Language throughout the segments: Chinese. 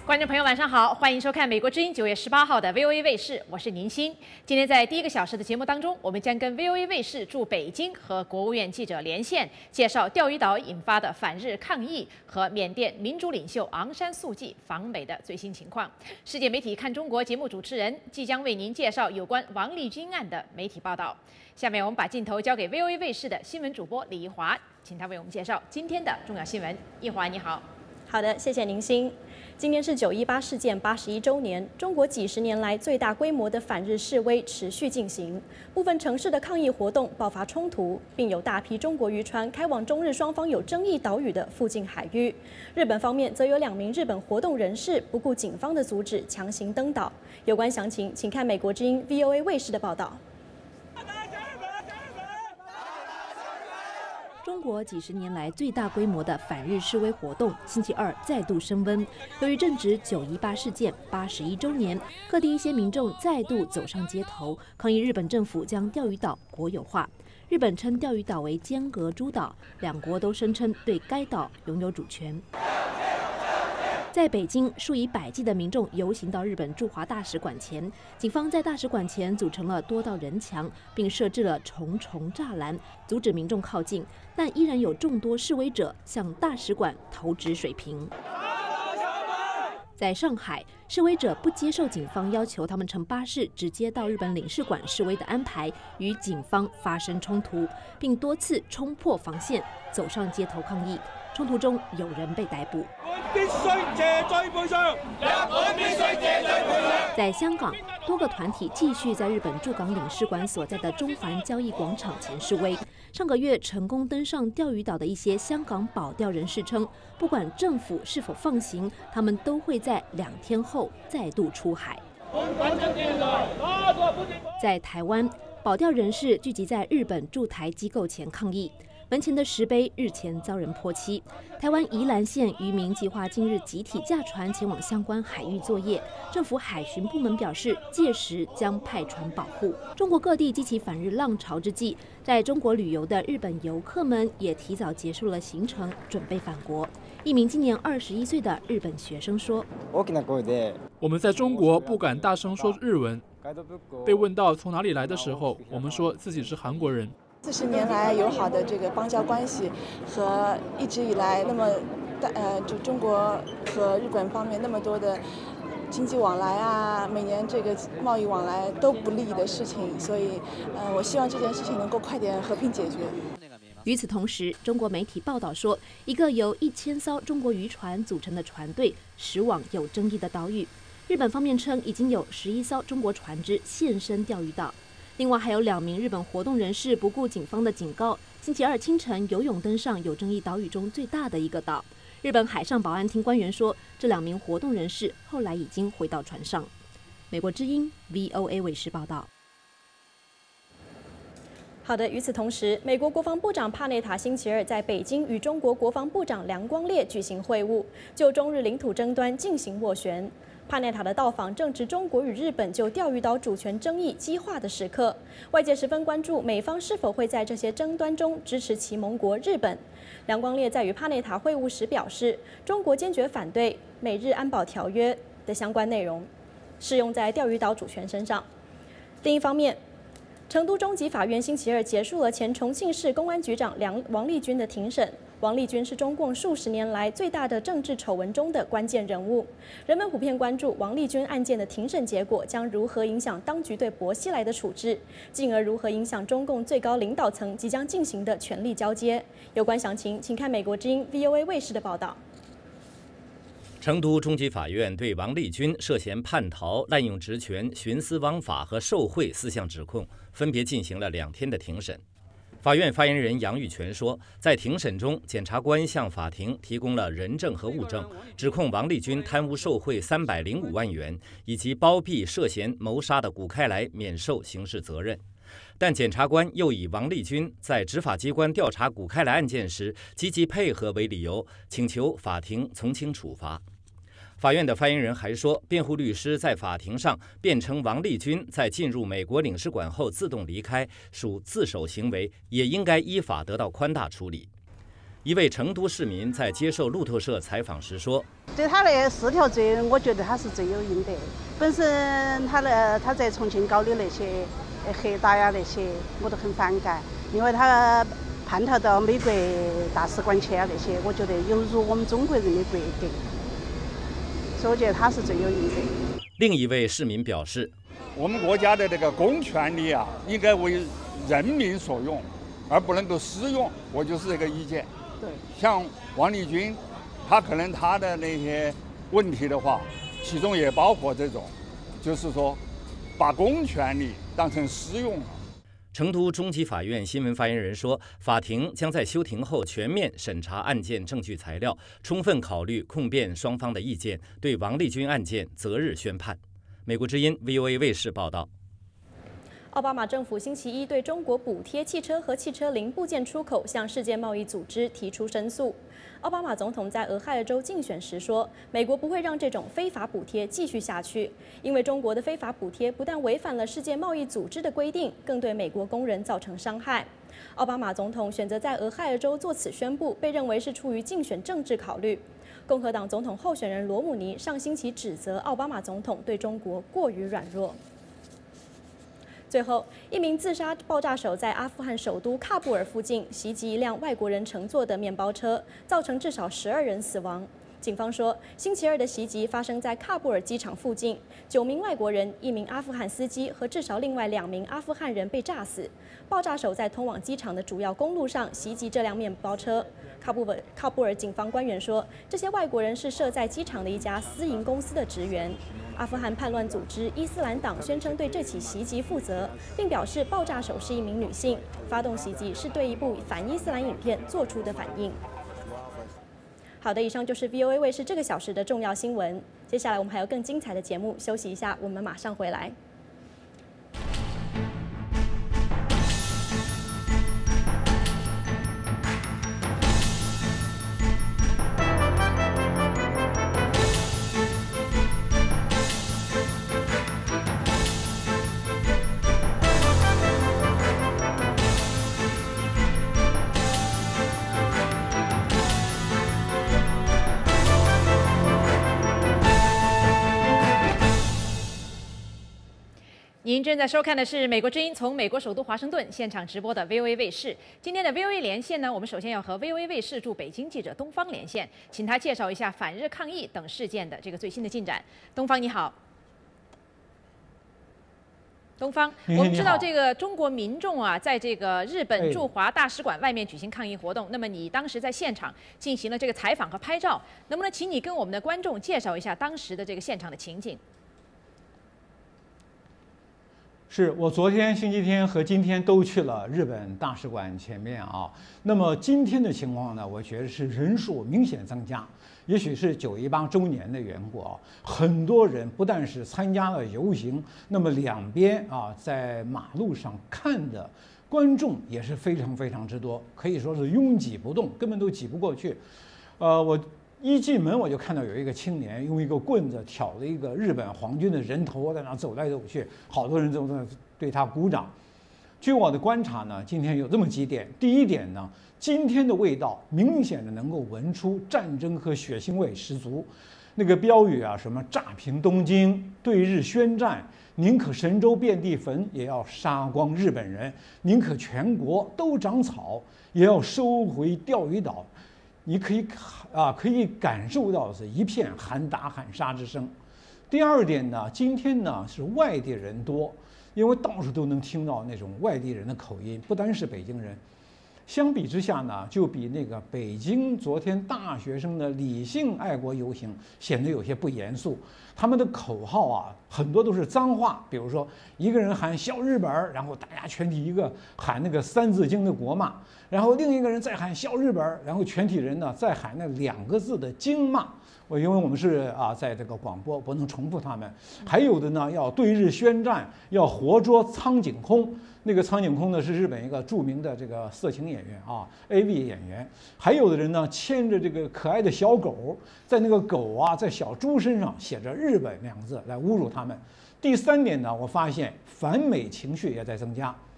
观众朋友，晚上好，欢迎收看美国之音9月18号的 VOA 卫视，我是宁欣。今天在第1个小时的节目当中，我们将跟 VOA 卫视驻北京和国务院记者连线，介绍钓鱼岛引发的反日抗议和缅甸民主领袖昂山素季访美的最新情况。世界媒体看中国节目主持人即将为您介绍有关王立军案的媒体报道。下面我们把镜头交给 VOA 卫视的新闻主播李一华，请他为我们介绍今天的重要新闻。一华，你好。 好的，谢谢宁欣。今天是9·18事件81周年，中国几十年来最大规模的反日示威持续进行，部分城市的抗议活动爆发冲突，并有大批中国渔船开往中日双方有争议岛屿的附近海域。日本方面则有2名日本活动人士不顾警方的阻止，强行登岛。有关详情，请看美国之音 VOA 卫视的报道。 中国几十年来最大规模的反日示威活动，星期二再度升温。由于正值9·18事件81周年，各地一些民众再度走上街头，抗议日本政府将钓鱼岛国有化。日本称钓鱼岛为尖阁诸岛，两国都声称对该岛拥有主权。在北京，数以百计的民众游行到日本驻华大使馆前，警方在大使馆前组成了多道人墙，并设置了重重栅栏，阻止民众靠近，但依然有众多示威者向大使馆投掷水瓶。在上海，示威者不接受警方要求他们乘巴士直接到日本领事馆示威的安排，与警方发生冲突，并多次冲破防线，走上街头抗议。冲突中有人被逮捕。在香港，多个团体继续在日本驻港领事馆所在的中环交易广场前示威。上个月成功登上钓鱼岛的一些香港保钓人士称，不管政府是否放行，他们都会在2天后再度出海。在台湾，保钓人士聚集在日本驻台机构前抗议。门前的石碑日前遭人泼漆。台湾宜兰县渔民计划近日集体驾船前往相关海域作业，政府海巡部门表示，届时将派船保护。中国各地激起反日浪潮之际，在中国旅游的日本游客们也提早结束了行程，准备返国。一名今年21岁的日本学生说：“ 我们在中国不敢大声说日文，被问到从哪里来的时候，我们说自己是韩国人。” 40年来友好的这个邦交关系和一直以来那么就中国和日本方面那么多的经济往来啊，每年这个贸易往来都不利的事情，所以我希望这件事情能够快点和平解决。 与此同时，中国媒体报道说，一个由1000艘中国渔船组成的船队驶往有争议的岛屿。日本方面称，已经有11艘中国船只现身钓鱼岛。 另外还有2名日本活动人士不顾警方的警告，星期二清晨游泳登上有争议岛屿中最大的一个岛。日本海上保安厅官员说，这2名活动人士后来已经回到船上。美国之音 VOA 卫视报道。 好的，与此同时，美国国防部长帕内塔星期二在北京与中国国防部长梁光烈举行会晤，就中日领土争端进行斡旋。 帕内塔的到访正值中国与日本就钓鱼岛主权争议激化的时刻，外界十分关注美方是否会在这些争端中支持其盟国日本。梁光烈在与帕内塔会晤时表示，中国坚决反对美日安保条约的相关内容适用在钓鱼岛主权身上。另一方面，成都中级法院星期二结束了前重庆市公安局长王立军的庭审。 王立军是中共数十年来最大的政治丑闻中的关键人物，人们普遍关注王立军案件的庭审结果将如何影响当局对薄熙来的处置，进而如何影响中共最高领导层即将进行的权力交接。有关详情，请看美国之音 VOA 卫视的报道。 成都中级法院对王立军涉嫌叛逃、滥用职权、徇私枉法和受贿4项指控，分别进行了2天的庭审。 法院发言人杨玉泉说，在庭审中，检察官向法庭提供了人证和物证，指控王立军贪污受贿305万元，以及包庇涉嫌谋杀的谷开来免受刑事责任。但检察官又以王立军在执法机关调查谷开来案件时积极配合为理由，请求法庭从轻处罚。 法院的发言人还说，辩护律师在法庭上辩称王立军在进入美国领事馆后自动离开，属自首行为，也应该依法得到宽大处理。 一位成都市民在接受路透社采访时说：“ 对他那4条罪，我觉得他是罪有应得。本身他在重庆搞的那些黑打呀那些，我都很反感，因为他叛逃到美国大使馆去啊那些，我觉得有辱我们中国人的国格，所以我觉得他是罪有应得。” 另一位市民表示：“ 我们国家的这个公权力啊，应该为人民所用，而不能够私用。我就是这个意见。 对， 像王立军，他可能他的那些问题的话，其中也包括这种，就是说把公权力当成私用了。” 成都中级法院新闻发言人说，法庭将在休庭后全面审查案件证据材料，充分考虑控辩双方的意见，对王立军案件择日宣判。美国之音 VOA 卫视报道。 奥巴马政府星期一对中国补贴汽车和汽车零部件出口向世界贸易组织提出申诉。奥巴马总统在俄亥俄州竞选时说，美国不会让这种非法补贴继续下去，因为中国的非法补贴不但违反了世界贸易组织的规定，更对美国工人造成伤害。奥巴马总统选择在俄亥俄州作此宣布，被认为是出于竞选政治考虑。共和党总统候选人罗姆尼上星期指责奥巴马总统对中国过于软弱。最后，一名自杀爆炸手在阿富汗首都喀布尔附近袭击一辆外国人乘坐的面包车，造成至少12人死亡。警方说，星期二的袭击发生在喀布尔机场附近，9名外国人、1名阿富汗司机和至少另外2名阿富汗人被炸死。爆炸手在通往机场的主要公路上袭击这辆面包车。喀布尔警方官员说，这些外国人是设在机场的一家私营公司的职员。阿富汗叛乱组织伊斯兰党宣称对这起袭击负责，并表示爆炸手是一名女性，发动袭击是对一部反伊斯兰影片做出的反应。好的，以上就是 VOA 卫视这个小时的重要新闻。接下来我们还有更精彩的节目，休息一下，我们马上回来。 您正在收看的是美国之音从美国首都华盛顿现场直播的 VOA 卫视。今天的 VOA 连线呢，我们首先要和 VOA 卫视驻北京记者东方连线，请他介绍一下反日抗议等事件的这个最新的进展。东方你好。东方，我们知道这个中国民众啊，在这个日本驻华大使馆外面举行抗议活动。那么你当时在现场进行了这个采访和拍照，能不能请你跟我们的观众介绍一下当时的这个现场的情景？ 是我昨天星期天和今天都去了日本大使馆前面啊。那么今天的情况呢，我觉得是人数明显增加，也许是9.18周年的缘故啊。很多人不但是参加了游行，那么两边啊在马路上看的观众也是非常非常之多，可以说是拥挤不动，根本都挤不过去。我一进门我就看到有一个青年用一个棍子挑了一个日本皇军的人头，在那走来走去，好多人都在对他鼓掌。据我的观察呢，今天有这么几点。第一点呢，今天的味道明显的能够闻出战争和血腥味十足。那个标语啊，什么炸平东京、对日宣战、宁可神州遍地坟，也要杀光日本人；宁可全国都长草，也要收回钓鱼岛。你可以感受到是一片喊打喊杀之声。第二点呢，今天呢是外地人多，因为到处都能听到那种外地人的口音，不单是北京人。相比之下呢，就比那个北京昨天大学生的理性爱国游行显得有些不严肃。他们的口号啊，很多都是脏话，比如说一个人喊笑日本，然后大家全体一个喊那个三字经的国骂，然后另一个人再喊笑日本，然后全体人呢再喊那2个字的经骂。因为我们是在这个广播不能重复他们。还有的呢要对日宣战，要活捉苍井空。那个苍井空呢是日本一个著名的这个色情演员啊 ，AV 演员。还有的人呢牵着这个可爱的小狗，在那个狗啊在小猪身上写着日本2个字来侮辱他们。第三点呢，我发现反美情绪也在增加。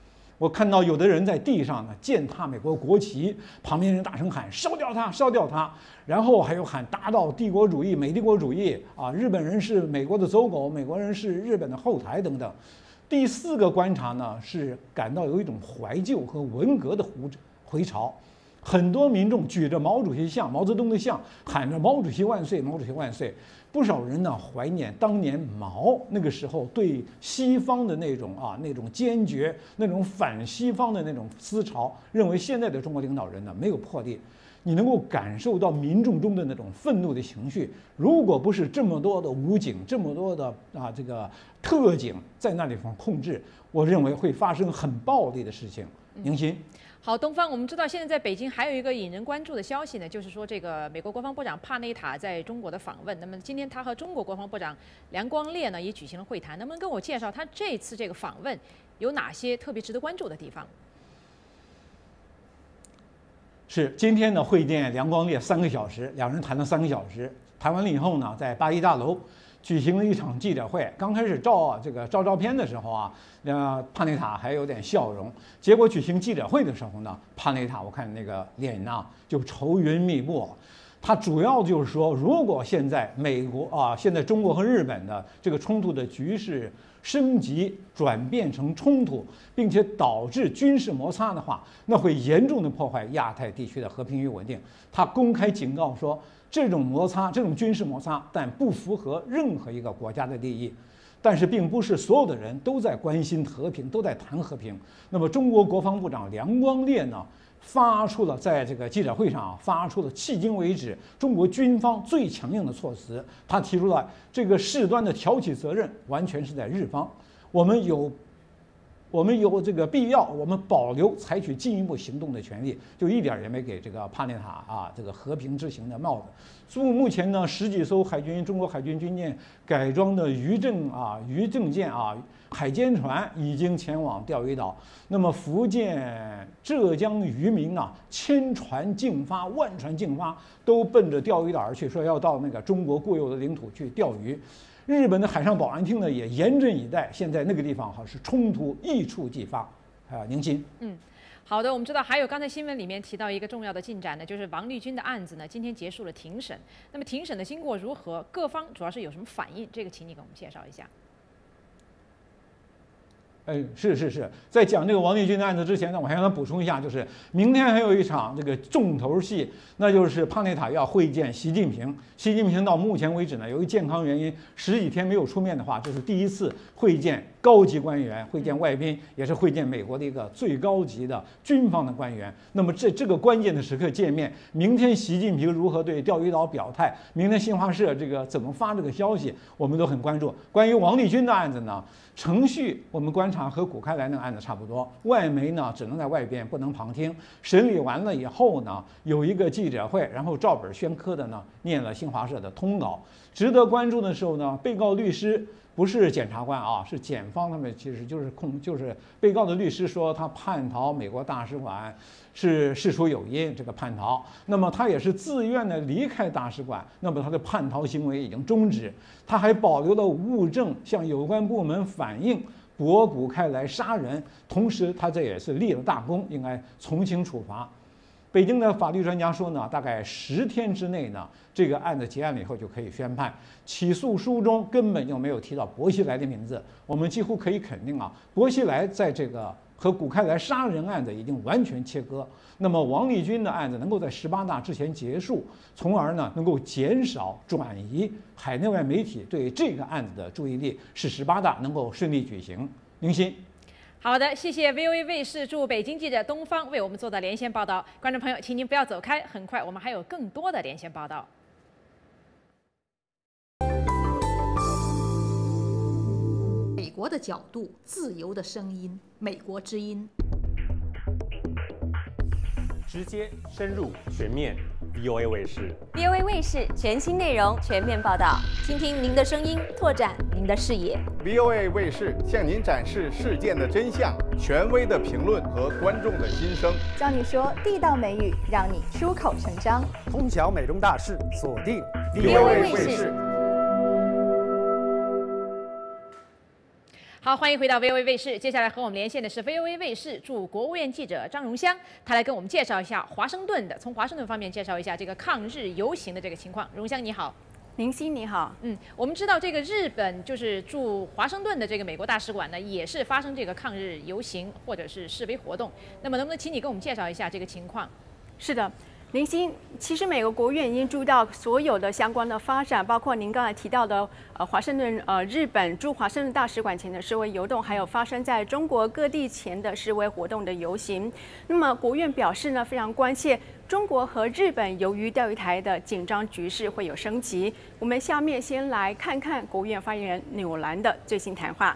我看到有的人在地上呢践踏美国国旗，旁边人大声喊烧掉它，烧掉它，然后还有喊打倒帝国主义、美帝国主义啊，日本人是美国的走狗，美国人是日本的后台等等。第4个观察呢是感到有一种怀旧和文革的回潮，很多民众举着毛主席像、毛泽东的像，喊着毛主席万岁，毛主席万岁。不少人呢怀念当年毛那个时候对西方的那种坚决、那种反西方的那种思潮，认为现在的中国领导人呢没有魄力。你能够感受到民众中的那种愤怒的情绪，如果不是这么多的武警、这么多的这个特警在那地方控制，我认为会发生很暴力的事情。宁鑫。 好，东方，我们知道现在在北京还有一个引人关注的消息呢，就是说这个美国国防部长帕内塔在中国的访问。那么今天他和中国国防部长梁光烈呢也举行了会谈，能不能跟我介绍他这次这个访问有哪些特别值得关注的地方？ 是今天呢会见梁光烈3个小时，两人谈了3个小时，谈完了以后呢，在八一大楼举行了一场记者会。刚开始照照片的时候啊，帕内塔还有点笑容。结果举行记者会的时候呢，帕内塔我看那个脸啊就愁云密布。他主要就是说，如果现在现在中国和日本的这个冲突的局势升级转变成冲突，并且导致军事摩擦的话，那会严重的破坏亚太地区的和平与稳定。他公开警告说，这种摩擦，这种军事摩擦，但不符合任何一个国家的利益。但是并不是所有的人都在关心和平，都在谈和平。那么中国国防部长梁光烈呢，在这个记者会上发出了迄今为止中国军方最强硬的措辞。他提出了这个事端的挑起责任完全是在日方，我们有这个必要，我们保留采取进一步行动的权利，就一点也没给这个帕内塔这个和平之行的帽子。目前呢，10几艘中国海军军舰改装的渔政舰海监船已经前往钓鱼岛。那么福建、浙江渔民千船竞发、万船竞发，都奔着钓鱼岛而去，说要到那个中国固有的领土去钓鱼。日本的海上保安厅呢也严阵以待，现在那个地方是冲突一触即发。宁鑫。 好的，我们知道还有刚才新闻里面提到一个重要的进展呢，就是王立军的案子呢今天结束了庭审。那么庭审的经过如何？各方主要是有什么反应？这个请你给我们介绍一下。 是，在讲这个王立军的案子之前呢，我还想补充一下，就是明天还有一场这个重头戏，那就是帕内塔要会见习近平。习近平到目前为止呢，由于健康原因10几天没有出面的话，这是第一次会见高级官员，会见外宾，也是会见美国的一个最高级的军方的官员。那么这个关键的时刻见面，明天习近平如何对钓鱼岛表态，明天新华社这个怎么发这个消息，我们都很关注。关于王立军的案子呢，程序我们观察和谷开来那个案子差不多，外媒呢只能在外边不能旁听。审理完了以后呢，有一个记者会，然后照本宣科的呢念了新华社的通稿。值得关注的时候呢，被告律师不是检察官是检方，他们其实就是被告的律师说他叛逃美国大使馆是事出有因，这个叛逃，那么他也是自愿的离开大使馆，那么他的叛逃行为已经终止，他还保留了物证向有关部门反映，博谷开来杀人，同时他这也是立了大功，应该从轻处罚。北京的法律专家说呢，大概10天之内呢，这个案子结案了以后就可以宣判。起诉书中根本就没有提到薄熙来的名字，我们几乎可以肯定薄熙来在这个和谷开来杀人案子已经完全切割。那么王立军的案子能够在18大之前结束，从而呢能够减少转移海内外媒体对这个案子的注意力，使18大能够顺利举行。宁鑫。 好的，谢谢 VOA 卫视驻北京记者东方为我们做的连线报道。观众朋友，请您不要走开，很快我们还有更多的连线报道。 美国的角度，自由的声音，美国之音。 直接、深入、全面 ，VOA 卫视。 VOA 卫视全新内容，全面报道，倾听您的声音，拓展您的视野。 VOA 卫视向您展示事件的真相，权威的评论和观众的心声， 教你说地道美语，让你出口成章。 通晓美中大事，锁定 VOA 卫视。 好，欢迎回到 VOA 卫视。接下来和我们连线的是 VOA 卫视驻国务院记者张荣香，他来跟我们介绍一下从华盛顿方面介绍一下这个抗日游行的这个情况。荣香你好。 林欣你好， 我们知道这个日本就是驻华盛顿的这个美国大使馆呢，也是发生这个抗日游行或者是示威活动。那么能不能请你跟我们介绍一下这个情况？ 是的。林欣，其实美国国务院已经注意到所有的相关的发展，包括您刚才提到的华盛顿日本驻华盛顿大使馆前的示威游动，还有发生在中国各地前的示威活动的游行。那么国务院表示呢，非常关切中国和日本由于钓鱼台的紧张局势会有升级。我们下面先来看看国务院发言人纽兰的最新谈话。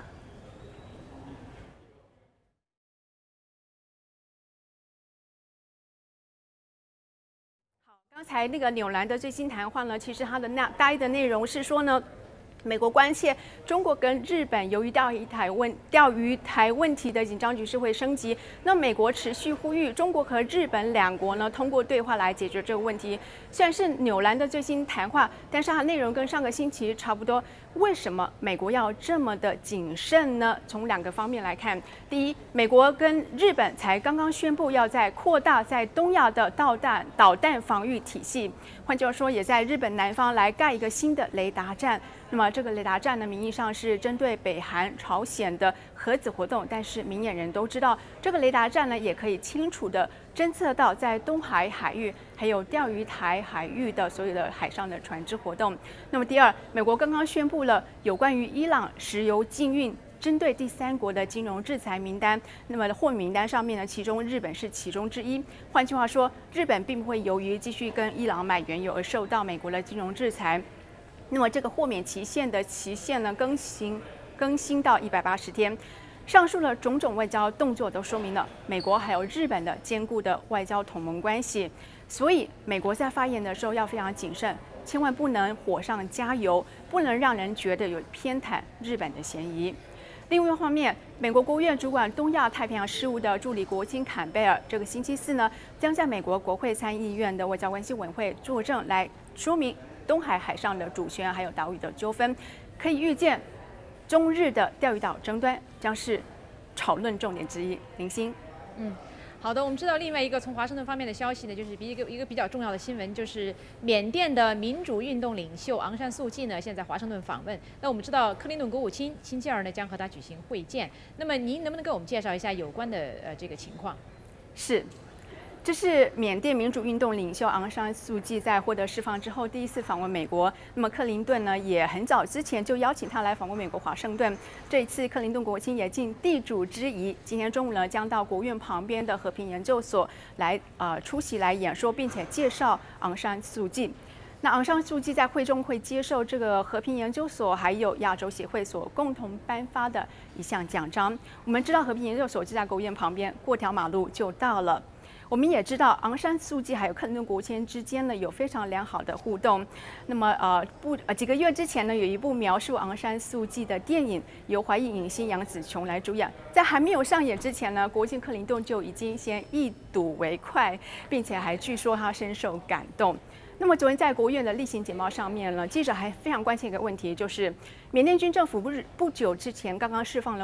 刚才那个纽兰的最新谈话呢，其实他的大意的内容是说呢，美国关切中国跟日本由于钓鱼台问题的紧张局势会升级，那美国持续呼吁中国和日本两国呢通过对话来解决这个问题。虽然是纽兰的最新谈话，但是它内容跟上个星期差不多。为什么美国要这么的谨慎呢？从2个方面来看，第一，美国跟日本才刚刚宣布要扩大在东亚的导弹防御体系，换句话说，也在日本南方来盖一个新的雷达站。那么这个雷达站呢，名义上是针对北韩、朝鲜的核子活动，但是明眼人都知道，这个雷达站呢也可以清楚的侦测到在东海海域还有钓鱼台海域的所有的海上的船只活动。那么第二，美国刚刚宣布了有关于伊朗石油禁运针对第3国的金融制裁名单。那么豁免名单上面呢，其中日本是其中之一。换句话说，日本并不会由于继续跟伊朗买原油而受到美国的金融制裁。那么这个豁免期限呢更新到180天。上述的种种外交动作都说明了美国还有日本的坚固的外交同盟关系。所以美国在发言的时候要非常谨慎，千万不能火上加油，不能让人觉得有偏袒日本的嫌疑。另外一方面，美国国务院主管东亚太平洋事务的助理国务卿坎贝尔，这个星期4呢，将在美国国会参议院的外交关系委员会作证，来说明东海海上的主权还有岛屿的纠纷。可以预见，中日的钓鱼岛争端将是讨论重点之一。林欣， 好的，我们知道另外一个从华盛顿方面的消息呢，就是一个比较重要的新闻，就是缅甸的民主运动领袖昂山素季呢，现在华盛顿访问。那我们知道克林顿国务卿星期2呢将和他举行会见。那么您能不能给我们介绍一下有关的这个情况？ 是。这是缅甸民主运动领袖昂山素季在获得释放之后第一次访问美国。那么克林顿呢，也很早之前就邀请他来访问美国华盛顿。这一次克林顿国务卿也尽地主之谊，今天中午呢将到国务院旁边的和平研究所来出席来演说，并且介绍昂山素季。那昂山素季在会中会接受这个和平研究所还有亚洲协会所共同颁发的一项奖章。我们知道和平研究所就在国务院旁边，过条马路就到了。我们也知道昂山素季还有克林顿国务卿之间呢有非常良好的互动。那么几个月之前呢，有一部描述昂山素季的电影由华裔影星杨紫琼来主演，在还没有上演之前呢，国务卿克林顿就已经先一睹为快，并且还据说他深受感动。那么昨天在国务院的例行简报上面呢，记者还非常关心一个问题，就是缅甸军政府不久之前刚刚释放了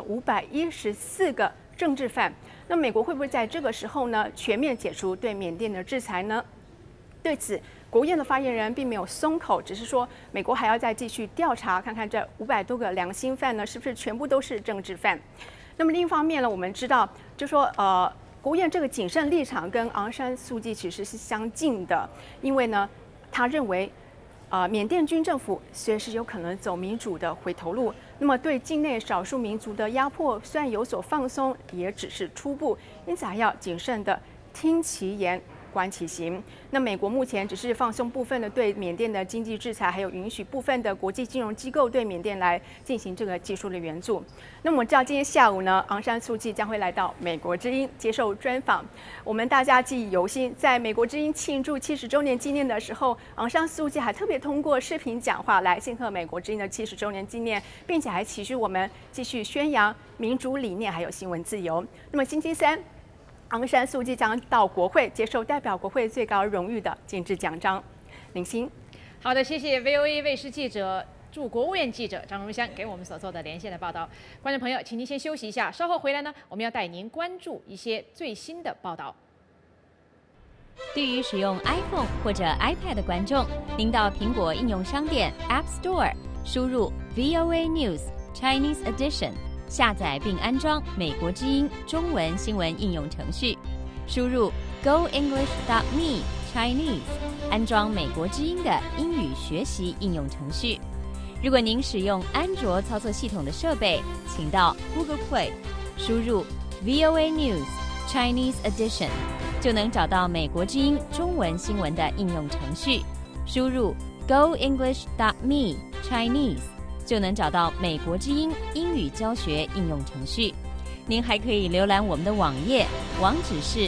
514个政治犯，那美国会不会在这个时候呢全面解除对缅甸的制裁呢？对此，国务院的发言人并没有松口，只是说美国还要再继续调查，看看这500多个良心犯呢是不是全部都是政治犯。那么另一方面呢，我们知道就说国务院这个谨慎立场跟昂山素季其实是相近的，因为呢他认为缅甸军政府随时有可能走民主的回头路。那么对境内少数民族的压迫虽然有所放松，也只是初步，因此还要谨慎的听其言观其行。那美国目前只是放松部分的对缅甸的经济制裁，还有允许部分的国际金融机构对缅甸来进行这个技术的援助。那么我们知道今天下午呢，昂山素季将会来到美国之音接受专访。我们大家记忆犹新，在美国之音庆祝70周年纪念的时候，昂山素季还特别通过视频讲话来庆贺美国之音的70周年纪念，并且还期许我们继续宣扬民主理念还有新闻自由。那么星期3，昂山素季将到国会接受代表国会最高荣誉的金质奖章。林欣， 好的，谢谢 VOA 卫视记者驻国务院记者张荣香给我们所做的连线的报道。观众朋友，请您先休息一下，稍后回来呢，我们要带您关注一些最新的报道。 对于使用 iPhone 或者 iPad 的观众，您到苹果应用商店 App Store 输入 VOA News Chinese Edition， 下载并安装美国之音中文新闻应用程序，输入 goenglish.me Chinese， 安装美国之音的英语学习应用程序。如果您使用安卓操作系统的设备，请到 Google Play 输入 VOA News Chinese Edition， 就能找到美国之音中文新闻的应用程序，输入 goenglish.me Chinese， 就能找到美国之音英语教学应用程序。您还可以浏览我们的网页，网址是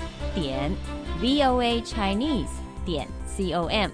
voachinese.com。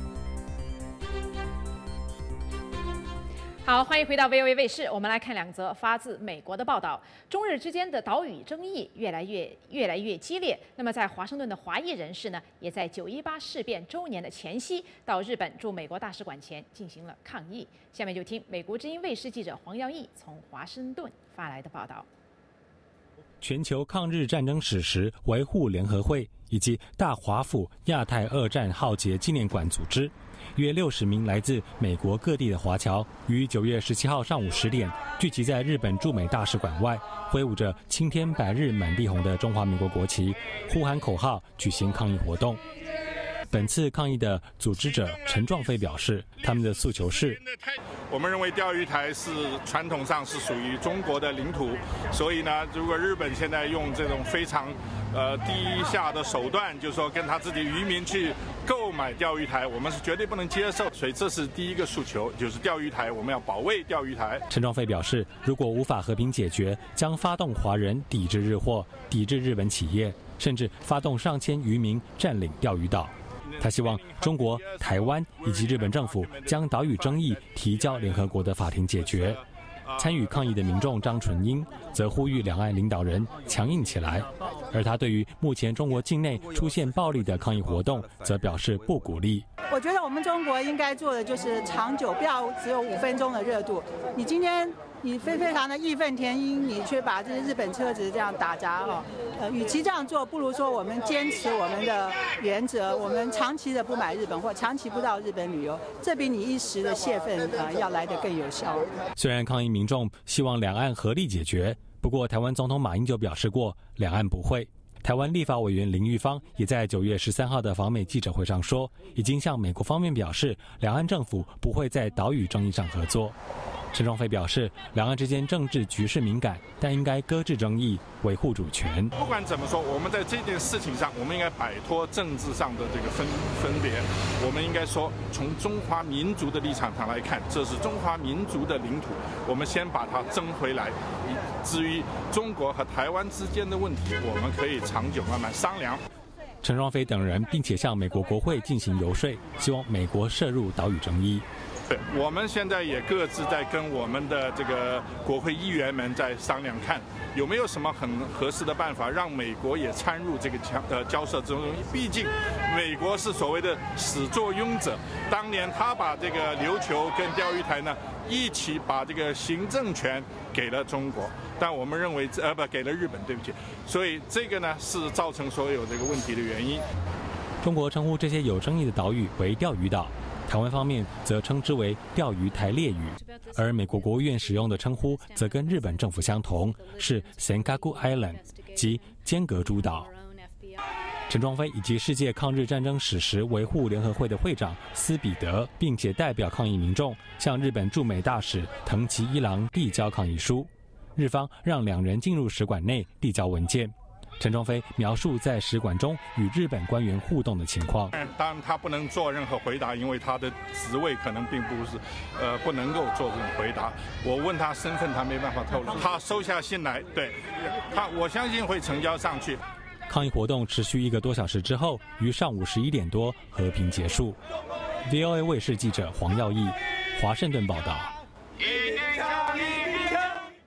好，欢迎回到 VOA 卫视。我们来看两则发自美国的报道。中日之间的岛屿争议越来越激烈。那么，在华盛顿的华裔人士呢，也在9·18事变周年的前夕，到日本驻美国大使馆前进行了抗议。下面就听美国之音卫视记者黄耀义从华盛顿发来的报道。 全球抗日战争史实维护联合会以及大华府亚太二战浩劫纪念馆组织，约60名来自美国各地的华侨，于9月17号上午10点聚集在日本驻美大使馆外，挥舞着青天白日满地红的中华民国国旗，呼喊口号，举行抗议活动。本次抗议的组织者陈壮飞表示，他们的诉求是： 我们认为钓鱼台是传统上是属于中国的领土，所以呢，如果日本现在用这种非常低下的手段，就是说跟他自己渔民去购买钓鱼台，我们是绝对不能接受。所以这是第一个诉求，就是钓鱼台，我们要保卫钓鱼台。 陈壮飞表示，如果无法和平解决，将发动华人抵制日货，抵制日本企业，甚至发动上千渔民占领钓鱼岛。他希望中国、台湾以及日本政府将岛屿争议提交联合国的法庭解决。参与抗议的民众张纯英则呼吁两岸领导人强硬起来，而他对于目前中国境内出现暴力的抗议活动则表示不鼓励。 我觉得我们中国应该做的就是长久，不要只有5分钟的热度。你今天你非常的义愤填膺，你却把这些日本车子这样打砸哈，与其这样做，不如说我们坚持我们的原则，我们长期的不买日本货，长期不到日本旅游，这比你一时的泄愤要来得更有效。 虽然抗议民众希望两岸合力解决，不过台湾总统马英九表示过，两岸不会。台湾立法委员林玉芳也在9月13号的访美记者会上说，已经向美国方面表示，两岸政府不会在岛屿争议上合作。陈壮飞表示，两岸之间政治局势敏感，但应该搁置争议，维护主权。 不管怎么说，我们在这件事情上，我们应该摆脱政治上的这个分别。我们应该说，从中华民族的立场上来看，这是中华民族的领土，我们先把它争回来。至于中国和台湾之间的问题，我们可以长久慢慢商量。 陈壮飞等人并且向美国国会进行游说，希望美国涉入岛屿争议。 我们现在也各自在跟我们的这个国会议员们在商量，看有没有什么很合适的办法，让美国也参入这个交涉之中。毕竟美国是所谓的始作俑者，当年他把这个琉球跟钓鱼台呢一起把这个行政权给了中国，但我们认为给了日本，对不起。所以这个呢是造成所有这个问题的原因。 中国称呼这些有争议的岛屿为钓鱼岛。台湾方面则称之为钓鱼台列屿，而美国国务院使用的称呼则跟日本政府相同，是 Senkaku Island， 即尖阁诸岛。陈壮飞以及世界抗日战争史实维护联合会的会长斯比德，并且代表抗议民众向日本驻美大使藤崎一郎递交抗议书，日方让两人进入使馆内递交文件。陈壮飞描述在使馆中与日本官员互动的情况。 当然，他不能做任何回答，因为他的职位可能并不是，不能够做这种回答。我问他身份，他没办法透露。他收下信来，对我相信会呈交上去。 抗议活动持续1个多小时之后，于上午11点多和平结束。VOA 卫视记者黄耀义，华盛顿报道。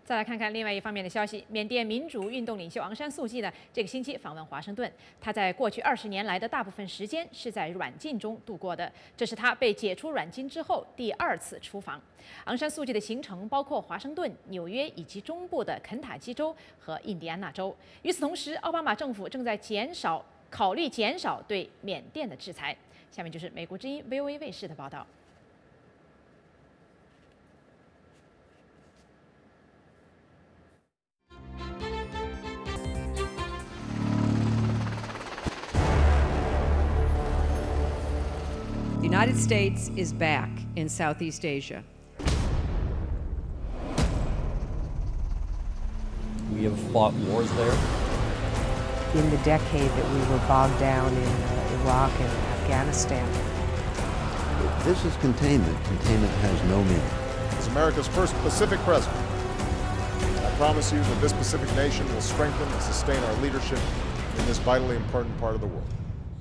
再来看看另外一方面的消息，缅甸民主运动领袖昂山素季呢，这个星期访问华盛顿。他在过去20年来的大部分时间是在软禁中度过的，这是他被解除软禁之后第2次出访。昂山素季的行程包括华盛顿、纽约以及中部的肯塔基州和印第安纳州。与此同时，奥巴马政府正在考虑减少对缅甸的制裁。下面就是美国之音 VOA 卫视的报道。 The United States is back in Southeast Asia. We have fought wars there. In the decade that we were bogged down in Iraq and Afghanistan. This is containment. Containment has no meaning. As America's first Pacific president, I promise you that this Pacific nation will strengthen and sustain our leadership in this vitally important part of the world.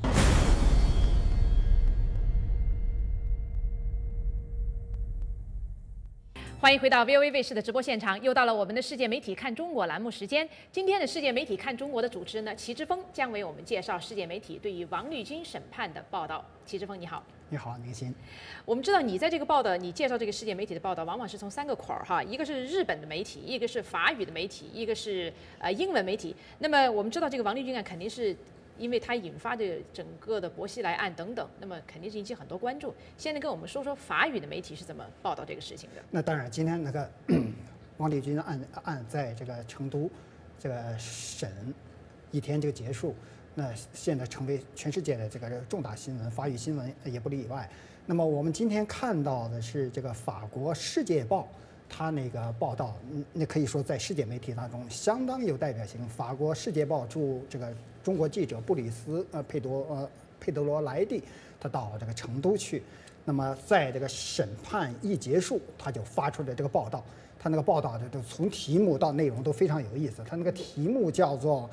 欢迎回到 VOA 卫视的直播现场，又到了我们的世界媒体看中国栏目时间。今天的世界媒体看中国的主持人呢，齐之锋将为我们介绍世界媒体对于王立军审判的报道。齐之锋，你好。 你好，明鑫。 我们知道你在这个报道，你介绍这个世界媒体的报道，往往是从3个块儿哈，一个是日本的媒体，一个是法语的媒体，一个是英文媒体。那么我们知道这个王立军案肯定是。因为它引发的整个的薄熙来案等等，那么肯定是引起很多关注。现在跟我们说说法语的媒体是怎么报道这个事情的。 那当然，今天那个王立军案在这个成都这个审1天就结束，那现在成为全世界的这个重大新闻，法语新闻也不例外。那么我们今天看到的是这个法国《世界报》。他那个报道，那可以说在世界媒体当中相当有代表性。法国《世界报》驻这个中国记者布里斯佩德罗莱蒂，他到这个成都去。那么在这个审判一结束，他就发出了这个报道。他那个报道的从题目到内容都非常有意思。他那个题目叫做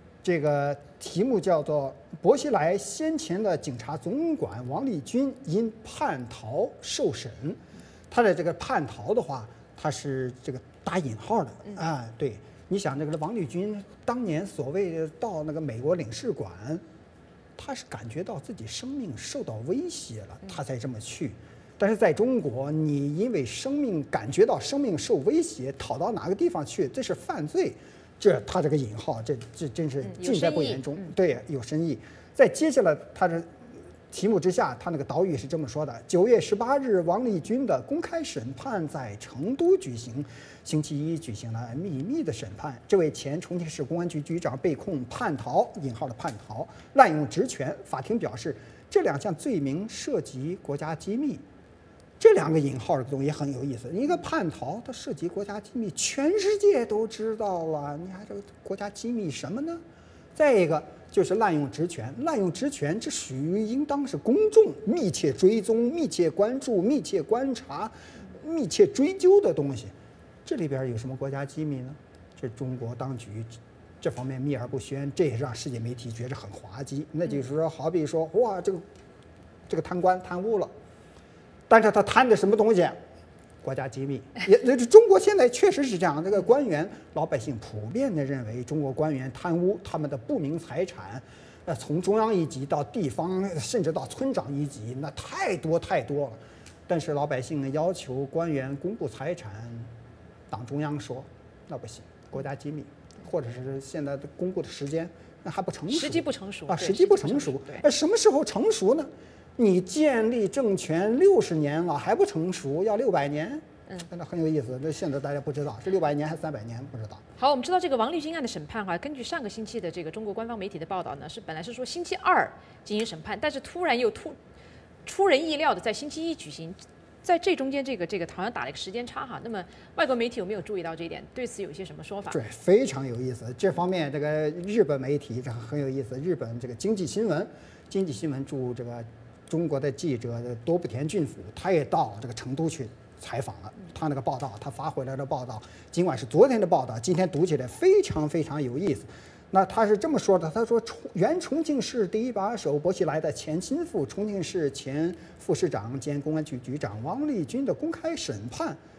薄熙来先前的警察总管王立军因叛逃受审。他的这个叛逃的话。他是这个打引号的啊，对，你想这个王立军当年所谓到那个美国领事馆，他是感觉到自己生命受到威胁了，他才这么去。但是在中国，你因为感觉到生命受威胁，逃到哪个地方去，这是犯罪。他这个引号，这真是尽在不言中，对，有深意。再接下来，他的。题目之下，他那个导语是这么说的：9月18日，王立军的公开审判在成都举行。星期一举行了秘密的审判。这位前重庆市公安局局长被控叛逃（引号的叛逃）、滥用职权。法庭表示，这2项罪名涉及国家机密。这2个引号的东西也很有意思。一个叛逃，它涉及国家机密，全世界都知道了，你还这个国家机密什么呢？再一个。就是滥用职权，滥用职权，这属于应当是公众密切追踪、密切关注、密切观察、密切追究的东西。这里边有什么国家机密呢？这中国当局这方面秘而不宣，这也让世界媒体觉得很滑稽。那就是说，好比说，哇，这个贪官贪污了，但是他贪的什么东西？国家机密，中国现在确实是这样。这个官员，老百姓普遍的认为，中国官员贪污他们的不明财产，从中央一级到地方，甚至到村长一级，那太多了。但是老百姓呢要求官员公布财产，党中央说那不行，国家机密，或者是现在公布的时间那还不成熟， 时机不成熟啊，时机不成熟。什么时候成熟呢？你建立政权60年了还不成熟，要600年，那很有意思。这现在大家不知道是600年还是300年，不知道。 好，我们知道这个王立军案的审判根据上个星期的这个中国官方媒体的报道呢，本来是说星期2进行审判，但是突然又出人意料的在星期1举行，在这中间这个好像打了一个时间差哈。那么外国媒体有没有注意到这一点？对此有些什么说法？ 对，非常有意思。这方面这个日本媒体这很有意思。日本这个经济新闻驻这个中国的记者多部田俊辅，他也到这个成都去采访了。他那个报道，他发回来的报道，尽管是昨天的报道，今天读起来非常非常有意思。那他是这么说的，他说原重庆市第一把手薄熙来的前心腹、重庆市前副市长兼公安局局长王立军的公开审判，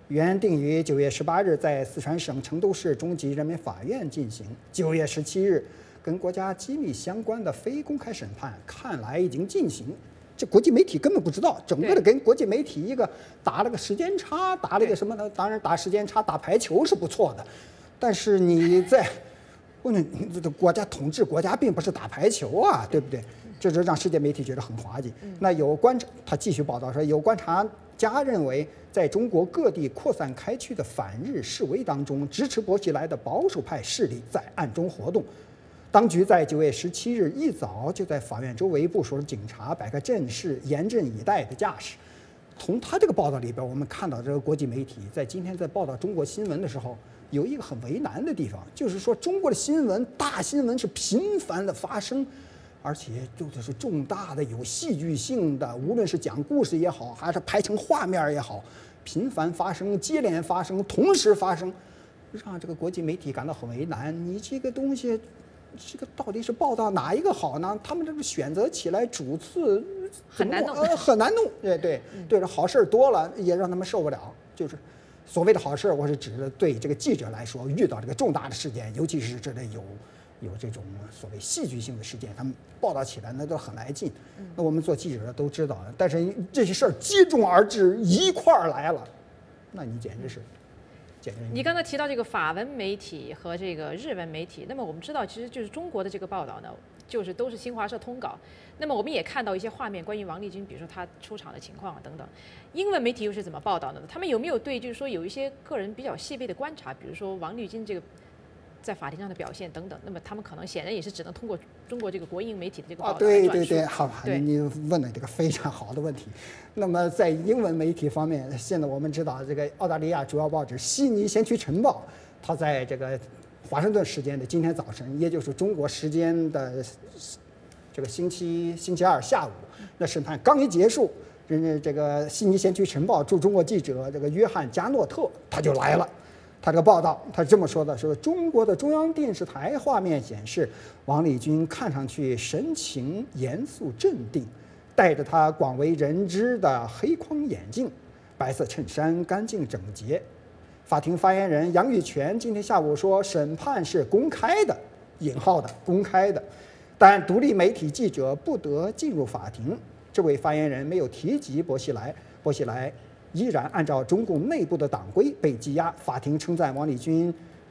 原定于9月18日在四川省成都市中级人民法院进行，9月17日跟国家机密相关的非公开审判看来已经进行。这国际媒体根本不知道，整个的跟国际媒体一个打了个时间差，打了一个什么呢？当然打时间差打排球是不错的，但是你在国家统治国家并不是打排球啊，对不对？这就让世界媒体觉得很滑稽。那他继续报道说，有观察家认为，在中国各地扩散开去的反日示威当中，支持薄熙来的保守派势力在暗中活动。当局在9月17日一早就在法院周围部署了警察，摆个阵势，严阵以待的架势。从他这个报道里边，我们看到这个国际媒体在今天在报道中国新闻的时候，有一个很为难的地方，就是说中国的新闻大新闻是频繁的发生，而且就是重大的、有戏剧性的，无论是讲故事也好，还是拍成画面也好，频繁发生、接连发生、同时发生，让这个国际媒体感到很为难。你这个东西，这个到底是报道哪一个好呢？他们这个选择起来主次很难弄， 很难弄。对，这好事多了也让他们受不了。就是所谓的好事，我是指的对这个记者来说，遇到这个重大的事件，尤其是这类有这种所谓戏剧性的事件，他们报道起来那都很来劲。那我们做记者的都知道，但是这些事儿接踵而至，一块儿来了，那你简直是。 你刚才提到这个法文媒体和这个日文媒体，那么我们知道，其实就是中国的这个报道呢，就是都是新华社通稿。那么我们也看到一些画面，关于王立军，比如说他出场的情况等等。英文媒体又是怎么报道的呢？他们有没有对就是说有一些个人比较细微的观察，比如说王立军这个在法庭上的表现等等？那么他们可能显然也是只能通过中国这个国营媒体的这个报道来转述。 对，好，你问了这个非常好的问题。那么在英文媒体方面，现在我们知道这个澳大利亚主要报纸《悉尼先驱晨报》，它在这个华盛顿时间的今天早晨，也就是中国时间的这个星期二下午，那审判刚一结束，这个《悉尼先驱晨报》驻中国记者这个约翰加诺特他就来了。他这个报道，他这么说的：说中国的中央电视台画面显示，王立军看上去神情严肃镇定，戴着他广为人知的黑框眼镜，白色衬衫干净整洁。法庭发言人杨玉泉今天下午说，审判是公开的（引号的公开的），但独立媒体记者不得进入法庭。这位发言人没有提及薄熙来，薄熙来依然按照中共内部的党规被羁押。法庭称赞王立军，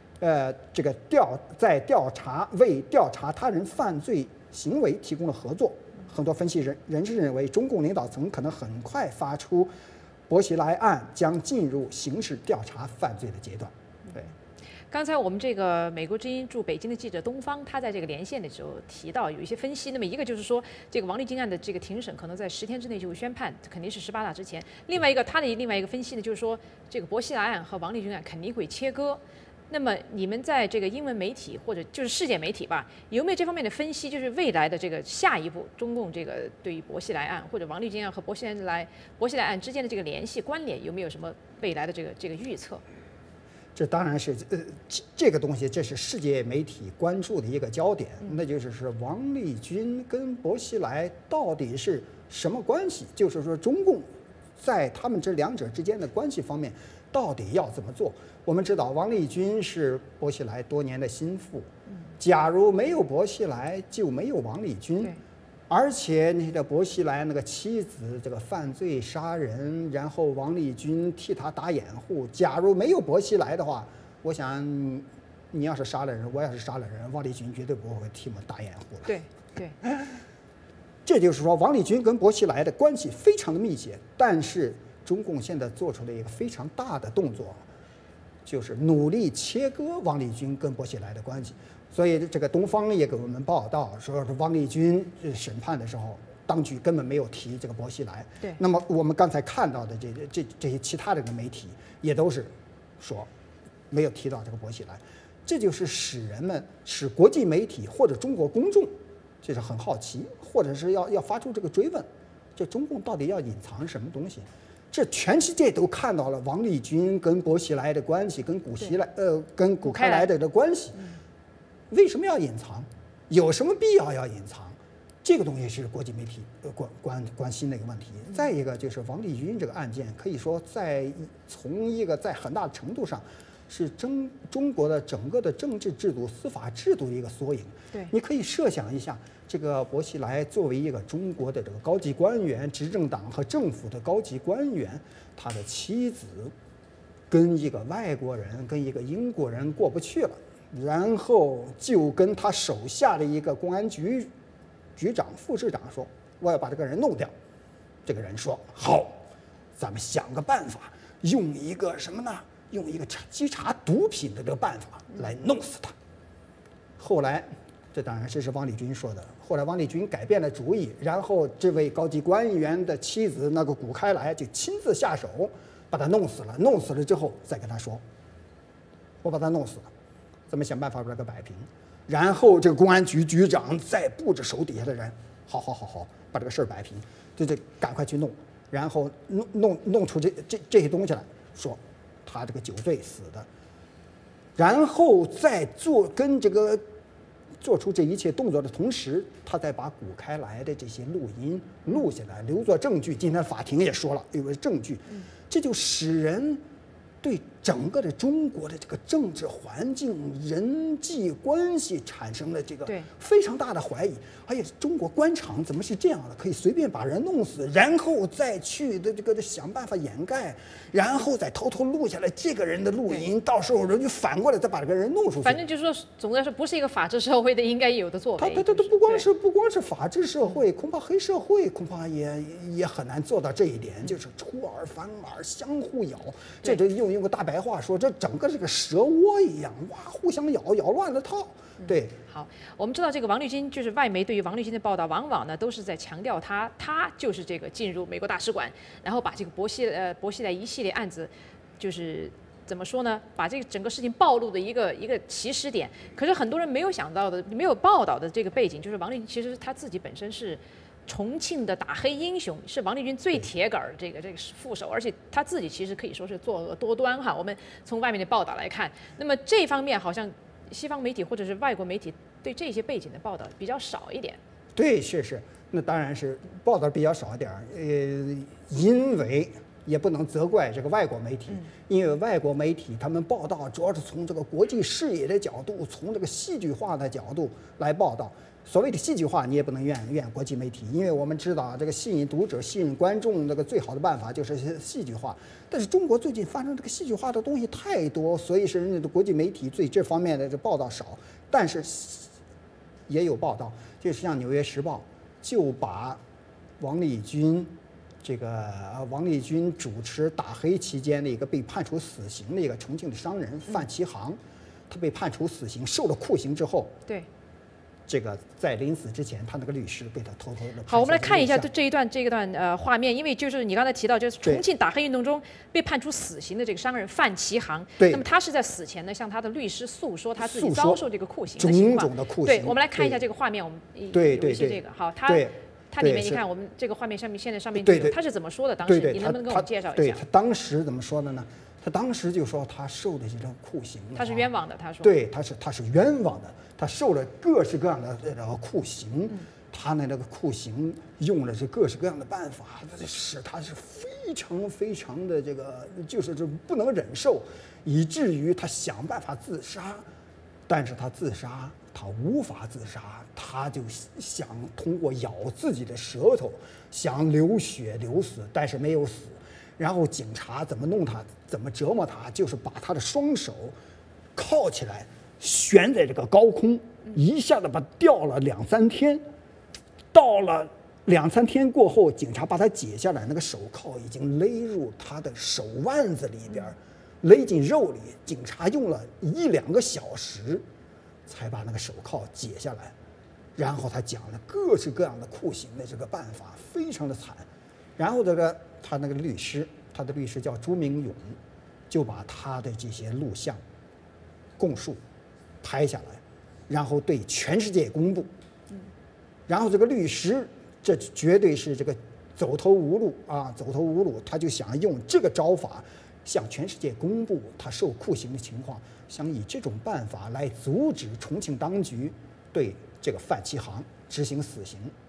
为调查他人犯罪行为提供了合作。很多分析人士认为，中共领导层可能很快发出薄熙来案将进入刑事调查犯罪的阶段。对。 刚才我们这个美国之音驻北京的记者东方，他在这个连线的时候提到有一些分析。那么一个就是说，这个王立军案的这个庭审可能在10天之内就会宣判，肯定是18大之前。另外一个他的另外一个分析呢，就是说这个薄熙来案和王立军案肯定会切割。那么你们在这个英文媒体或者就是世界媒体吧，有没有这方面的分析？就是未来的这个下一步，中共这个对于薄熙来案或者王立军案和薄熙来案之间的这个联系关联，有没有什么未来的这个预测？ 这当然是这个东西，这是世界媒体关注的一个焦点，那就是王立军跟薄熙来到底是什么关系？就是说中共在他们这两者之间的关系方面到底要怎么做？我们知道王立军是薄熙来多年的心腹，假如没有薄熙来，就没有王立军。而且那个薄熙来那个妻子这个犯罪杀人，然后王立军替他打掩护。假如没有薄熙来的话，我想你要是杀了人，我要是杀了人，王立军绝对不会替我打掩护的。 对。 这就是说，王立军跟薄熙来的关系非常的密切。但是中共现在做出了一个非常大的动作，就是努力切割王立军跟薄熙来的关系。所以这个东方也给我们报道说，王立军审判的时候，当局根本没有提这个薄熙来。 对。 那么我们刚才看到的这些其他的媒体也都是说没有提到这个薄熙来，这就是使国际媒体或者中国公众就是很好奇，或者是要发出这个追问，这中共到底要隐藏什么东西？这全世界都看到了王立军跟薄熙来的关系，跟古开来的关系。为什么要隐藏？有什么必要要隐藏？ 这个东西是国际媒体关心的一个问题。再一个就是王立军这个案件，可以说从一个在很大程度上是中国的整个的政治制度、司法制度的一个缩影。 对， 你可以设想一下，这个薄熙来作为一个中国的这个高级官员、执政党和政府的高级官员，他的妻子跟一个外国人、跟一个英国人过不去了，然后就跟他手下的一个公安局局长、副市长说：“我要把这个人弄掉。”这个人说：“好，咱们想个办法，用一个什么呢？用一个稽查毒品的这个办法来弄死他。”后来，这当然这是王立军说的。后来王立军改变了主意，然后这位高级官员的妻子那个谷开来就亲自下手把他弄死了。弄死了之后再跟他说：“我把他弄死了，咱们想办法把这个摆平。”然后这个公安局局长再布置手底下的人，好，把这个事儿摆平，这赶快去弄，然后弄出这些东西来，说他这个酒醉死的，然后再做出这一切动作的同时，他再把谷开来的这些录音录下来，留作证据。今天法庭也说了，有个证据，这就使人对整个的中国的这个政治环境、人际关系产生了这个非常大的怀疑。哎呀，中国官场怎么是这样的？可以随便把人弄死，然后再去的这个想办法掩盖，然后再偷偷录下来这个人的录音，到时候人就反过来再把这个人弄出去。 反正就是说，总的来说，不是一个法治社会的应该有的作为。 它不光是法治社会，恐怕黑社会恐怕也很难做到这一点，就是出尔反尔，相互咬。这用个大白话说，这整个这个蛇窝一样，哇，互相咬乱了套。对， 好，我们知道这个王立军，就是外媒对于王立军的报道，往往呢都是在强调他就是这个进入美国大使馆，然后把这个薄熙来一系列案子，就是怎么说呢，把这个整个事情暴露的一个起始点。可是很多人没有想到的、没有报道的这个背景，就是王立军其实他自己本身是重庆的打黑英雄，是王立军最铁杆这个副手，而且他自己其实可以说是作恶多端哈。我们从外面的报道来看，那么这方面好像西方媒体或者是外国媒体对这些背景的报道比较少一点。 对，是，那当然是报道比较少一点，因为也不能责怪这个外国媒体，因为外国媒体他们报道主要是从这个国际视野的角度，从这个戏剧化的角度来报道。所谓的戏剧化，你也不能怨国际媒体，因为我们知道这个吸引读者、吸引观众，这个最好的办法就是戏剧化。但是中国最近发生这个戏剧化的东西太多，所以是人家的国际媒体对这方面的这报道少，但是也有报道，就是像《纽约时报》就把王立军主持打黑期间的一个被判处死刑的一个重庆的商人范其航，他被判处死刑，受了酷刑之后， 对。 这个在临死之前，他那个律师被他偷偷的。 好，我们来看一下这一段画面，因为就是你刚才提到，就是重庆打黑运动中被判处死刑的这个商人范其航， 对， 那么他是在死前呢向他的律师诉说他自己遭受这个酷刑的情况。 种种的酷刑。 对，我们来看一下这个画面，我们对有一些这个好，它里面你看我们这个画面上面对， 他是怎么说的？当时你能不能给我们介绍一下？ 对，他当时怎么说的呢？他当时就说他受的这种酷刑， 他是冤枉的。他说， 对，他是冤枉的，他受了各式各样的这个酷刑，他那个酷刑用了这各式各样的办法，使他是非常的这个就是不能忍受，以至于他想办法自杀，但是他无法自杀，他就想通过咬自己的舌头，想流血流死，但是没有死。然后警察怎么弄他，怎么折磨他，就是把他的双手铐起来，悬在这个高空，一下子把吊了2-3天。到了2-3天过后，警察把他解下来，那个手铐已经勒入他的手腕子里边，勒进肉里。警察用了1-2个小时才把那个手铐解下来。然后他讲了各式各样的酷刑的这个办法，非常的惨。然后他的律师叫朱明勇，就把他的这些录像供述拍下来，然后对全世界公布。然后这个律师，这绝对是这个走投无路，他就想用这个招法向全世界公布他受酷刑的情况，想以这种办法来阻止重庆当局对这个范其航执行死刑。